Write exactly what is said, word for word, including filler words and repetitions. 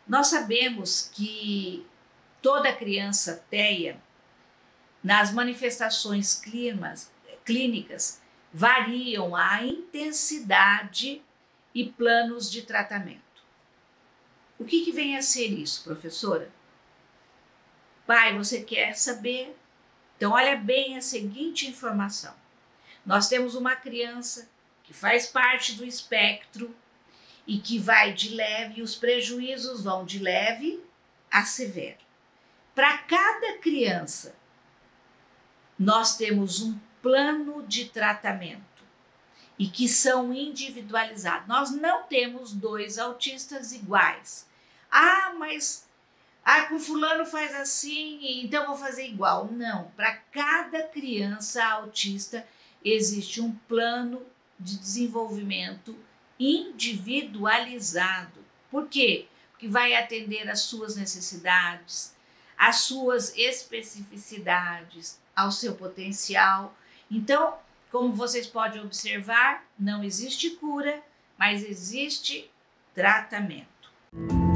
Nós sabemos que toda criança T E A, nas manifestações clínicas, clínicas variam a intensidade e planos de tratamento. O que, que vem a ser isso, professora? Pai, você quer saber? Então, olha bem a seguinte informação. Nós temos uma criança que faz parte do espectro e que vai de leve, e os prejuízos vão de leve a severo. Para cada criança, nós temos um plano de tratamento e que são individualizados. Nós não temos dois autistas iguais. Ah, mas ah, com fulano faz assim, então vou fazer igual. Não, para cada criança autista existe um plano de desenvolvimento individualizado. Por quê? Porque vai atender às suas necessidades, às suas especificidades, ao seu potencial. Então, como vocês podem observar, não existe cura, mas existe tratamento.